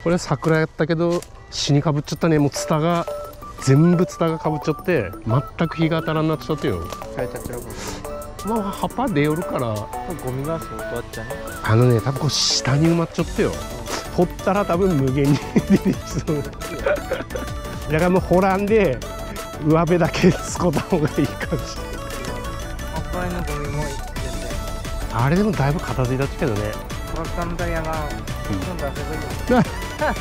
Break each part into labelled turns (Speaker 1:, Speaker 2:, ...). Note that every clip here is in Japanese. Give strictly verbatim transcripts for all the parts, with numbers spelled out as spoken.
Speaker 1: これ桜やったけど死にかぶっちゃったね。もうツタが全部ツタがかぶっちゃって全く日が当たらんなっちゃってよ。
Speaker 2: 枯れちゃってる。
Speaker 1: まあ葉っぱ出よるから
Speaker 2: ゴミが相当あっちゃね。
Speaker 1: あのね多分こう下に埋まっちゃってよ。掘ったら多分無限に出てきそうだからもう掘らんで上辺だけ使った方がいいかもしれない。
Speaker 2: あっぱいのゴミもいってて
Speaker 1: あれでもだいぶ片付いたっちゃけどね。
Speaker 2: トラッカーのタイヤが今度はすごいよ。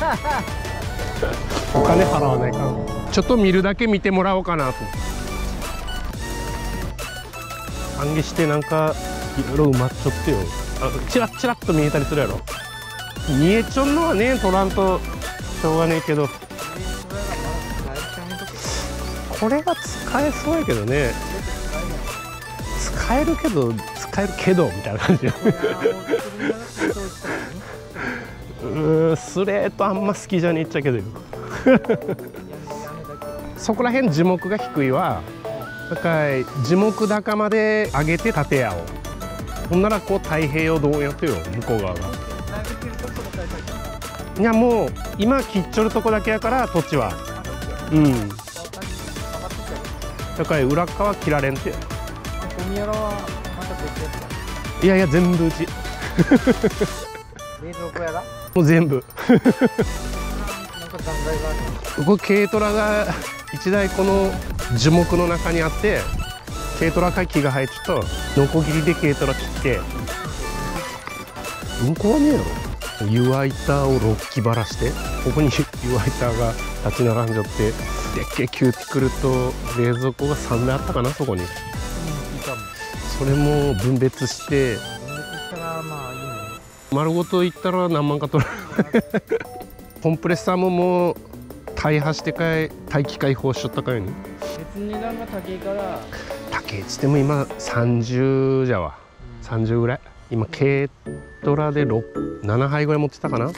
Speaker 1: お金払わないかん。ちょっと見るだけ見てもらおうかなと。半下してなんかいろいろ埋まっちゃってよ。あチラッチラッと見えたりするやろ。見えちょんのはね取らんとしょうがねえけど、これが使えそうやけどね。使えるけど使えるけどみたいな感じよ。うーんスレートあんま好きじゃねえっちゃけどそこら辺樹木が低いわ。だから樹木高まで上げて建てやおう。ほんならこう太平洋どうやってよ向こう側が。いやもう今切っちょるとこだけやから土地はうんだから裏側切られんて。
Speaker 2: ゴミやらはまた別やつ。
Speaker 1: いやいや全部うち
Speaker 2: 冷蔵庫やら
Speaker 1: もう全部
Speaker 2: なんか残骸がある。
Speaker 1: ここ軽トラがいちだいこの樹木の中にあって、軽トラか木が生えちゃうとノコギリで軽トラ切ってうんこはねえやろ。湯ワイターをろっきばらしてここに湯ワイターが立ち並んじゃって、でっけえキューティクルと冷蔵庫がさんだいあったかなそこに。
Speaker 2: うん、いいかも。
Speaker 1: それも分別して
Speaker 2: 分別したらまあいいね。
Speaker 1: 丸ごといったら何万か取るコンプレッサーももう大破してかい大気解放しちゃったかいに。
Speaker 2: 別に値段が高いから
Speaker 1: 高いっつっても今さんじゅうじゃわ、うん、さんじゅうぐらい。今軽トラでななはいぐらい持ってたかな。うん、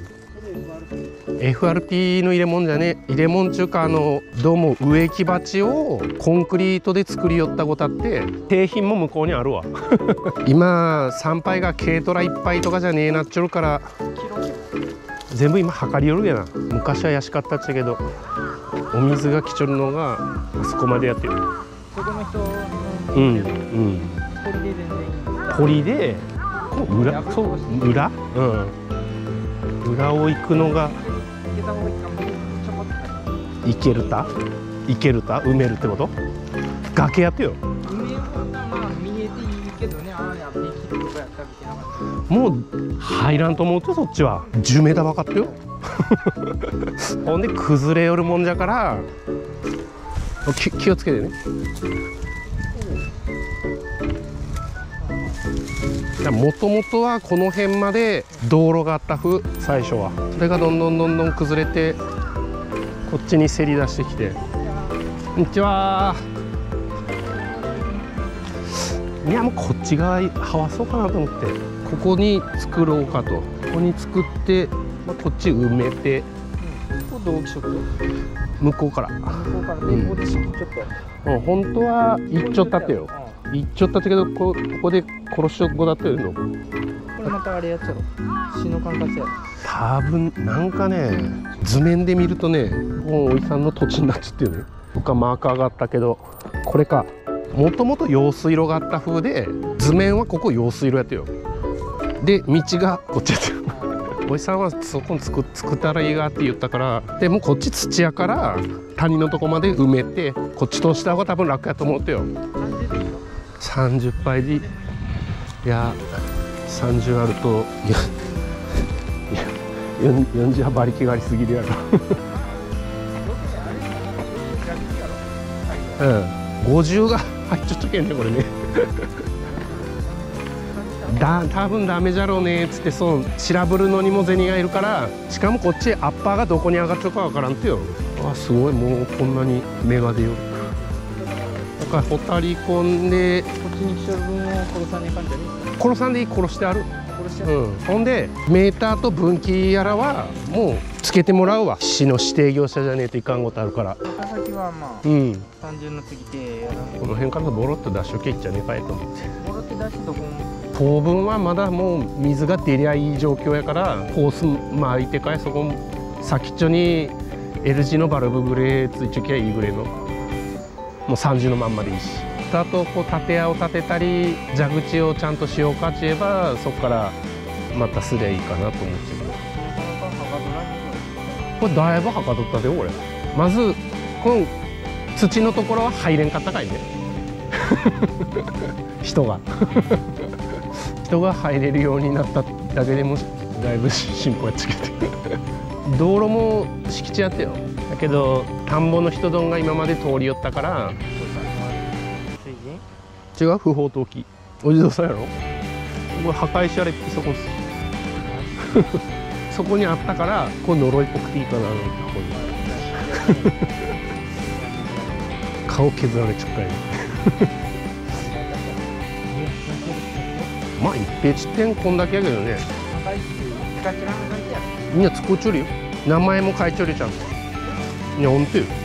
Speaker 1: エフアールピー の入れ物じゃね入れ物ちゅうか、あのどうも植木鉢をコンクリートで作りよったことあって景品も向こうにあるわ今参拝が軽トラいっぱいとかじゃねえなっちょるから全部今測りよるやな。昔は安かったっちゃけどお水が来ちょるのがあそこまでやってる。
Speaker 2: そこの人の
Speaker 1: うんうん
Speaker 2: 鳥で全然いい。
Speaker 1: 鳥でこう裏そう裏うん裏を行くのがいけるたいけるた埋めるってこと。崖やってよ。
Speaker 2: 埋めることはまあ見えていいけどね。ああやってきるとこやったみたいな感じ。
Speaker 1: もう入らんと思うとそっちはじゅうメーター分かってよほんで崩れよるもんじゃから気, 気をつけてね。もともとはこの辺まで道路があった風最初は。それがどんどんどんどん崩れてこっちにせり出してきて。こんにちは。いやもうこっち側はわそうかなと思ってここに作ろうかと。ここに作って、まあ、こっち埋めて、
Speaker 2: うん、ここどうしよっ
Speaker 1: 向こうから
Speaker 2: 向こうからね、うん、ここでちょっと、
Speaker 1: うん、本当は行っちゃったってよ。行っちゃったけどこ, ここで殺し子だったよの。こ
Speaker 2: れまたあれやっちゃろ死の管轄やろ
Speaker 1: 多分なんかね図面で見るとねもうおいさんの土地になっちゃってるね。僕はマーカーがあったけどこれか。もともと用水路があった風で図面はここ用水路やってよ。で道がこっちやってよおいさんはそこに作作ったらいいがって言ったからでもこっち土やから谷のとこまで埋めてこっち通した方が多分楽やと思ってよ。さんじゅっぱいでいやさんじゅうあるといやいやよんじゅうは馬力がありすぎるやろうんごじゅうが入っちゃっとけんねこれねだ多分ダメじゃろうねっつってそう調べるのにも銭がいるからしかもこっちアッパーがどこに上がっちゃうかわからんってよ。あすごいもうこんなに芽が出よる。だからホタリ込んで
Speaker 2: こっちに来ちゃう分を殺さねえかんじゃねえか。
Speaker 1: 殺さんでいい殺してある。
Speaker 2: 殺してある、
Speaker 1: うん、ほんでメーターと分岐やらはもうつけてもらうわ。市の指定業者じゃねえといかんことあるから。
Speaker 2: 高崎はまあ、
Speaker 1: うん、
Speaker 2: 単純な次でやらん。
Speaker 1: この辺からボロッと出しとけいっちゃねえかいと思って。
Speaker 2: ボロって出してどこも
Speaker 1: 当分はまだもう水が出りゃいい状況やからホース巻いてかいそこ先っちょに L 字のバルブぐらいついちょきゃいいぐらいのもうさんじゅうのまんまでいいし、あとこう縦矢を立てたり蛇口をちゃんとしようかって言えばそこからまたすりゃいいかなと思ってる。これだいぶはかどったで俺。まずこの土のところは入れんかったかいね人が人が入れるようになっただけでもだいぶ進歩やっちけて道路も敷地やったよ。だけど田んぼの人どんが今まで通り寄ったから違う不法投棄お地蔵さんやろ。これ破壊しあれってそこっすそこにあったからこう呪いっぽくていいかなここに顔削られちゃったよまあ一平地点こんだけやけどね。みんな作っちょるよ。名前も書いちょるちゃんと。いやほんとよ。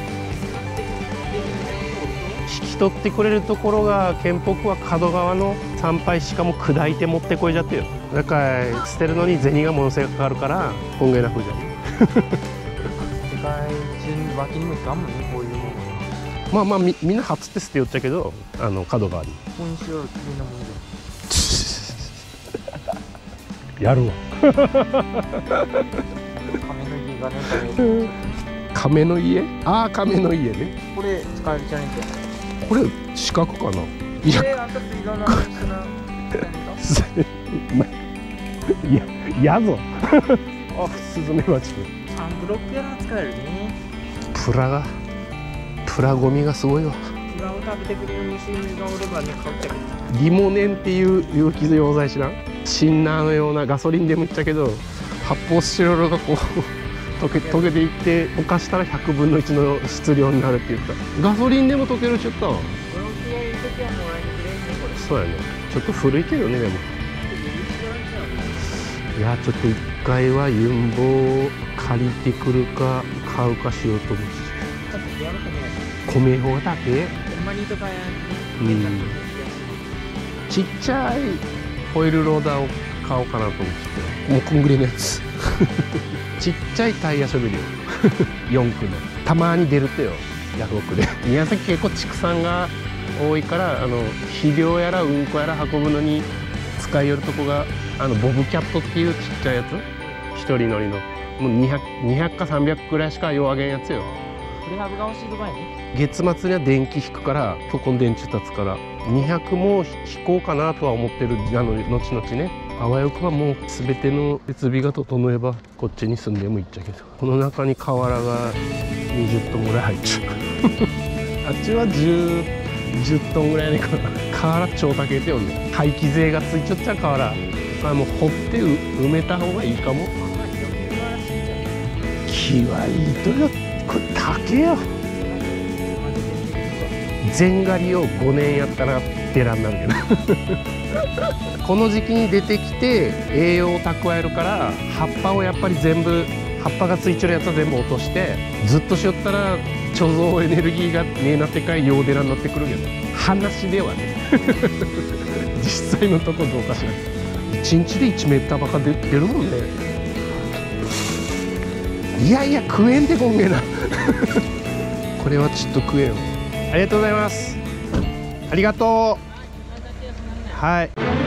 Speaker 1: 引き取ってくれるところが県北は角川の参拝しかも砕いて持ってこいじゃってよ。だから捨てるのに銭がものすごいかかるから本芸な風じゃん
Speaker 2: 世界中脇にもいかんもんねこういうもの。
Speaker 1: まあまあ み, みんな初って捨てよっちゃけどあの角川に
Speaker 2: ここにしようみんなもんで
Speaker 1: やるわ
Speaker 2: 亀の家がね
Speaker 1: 亀の家ああ亀の家ね。
Speaker 2: これ使えるじゃねえか。
Speaker 1: これ四角かな。いや
Speaker 2: えー、あんた水道の話しない
Speaker 1: ややぞあスズメバチ
Speaker 2: アンブロックやら使えるね。
Speaker 1: プラがプラゴミがすごいわ。
Speaker 2: プラを食べてくれる虫がおればね買っちゃけど。
Speaker 1: リモネンっていう有機溶剤知らん。シンナーのようなガソリンでも言ったけど発泡スチロールがこう溶け溶けていって溶かしたらひゃくぶんのいちの質量になるって言った。ガソリンでも溶けるっちゃった。そうやね。ちょっと古いけどねでも。いやちょっと一回はユンボを借りてくるか買うかしようと思って。米方だけ。うんちっちゃいホイールローダーを買おうかなと思ってて、もうこんぐらいのやつちっちゃいタイヤショベルよよん区のたまに出るってよヤフオクで。宮崎結構畜産が多いからあの肥料やらうんこやら運ぶのに使いよるとこがあのボブキャットっていうちっちゃいやつ一人乗りのもうにひゃく、にひゃくかさんびゃくくらいしかようあげんやつよ。
Speaker 2: プレハブが欲しい場合ね。月
Speaker 1: 末には電気引くからプコン電柱立つからにひゃくも引こうかなとは思ってるあの後々ね。あわよくはもう全ての設備が整えばこっちに住んでもいいっちゃけどこの中に瓦がにじゅっトンぐらい入っちゃうあっちはじゅう、じゅっトンぐらいね瓦超高えてよね。廃棄税がついちゃっちゃう瓦あもう掘って埋めた方がいいかも。木はいいとよこれ高えよ。全刈りをごねんやったらベラになるけどこの時期に出てきて栄養を蓄えるから葉っぱをやっぱり全部葉っぱがついちゃうやつは全部落としてずっとしよったら貯蔵エネルギーがねえなってかいヨーデラになってくるけど話ではね実際のとこどうかしらいちにちでいちメーターばか出るもんね。いやいや食えんでこんげなこれはちょっと食えよ。ありがとうございます。ありがとう。はい。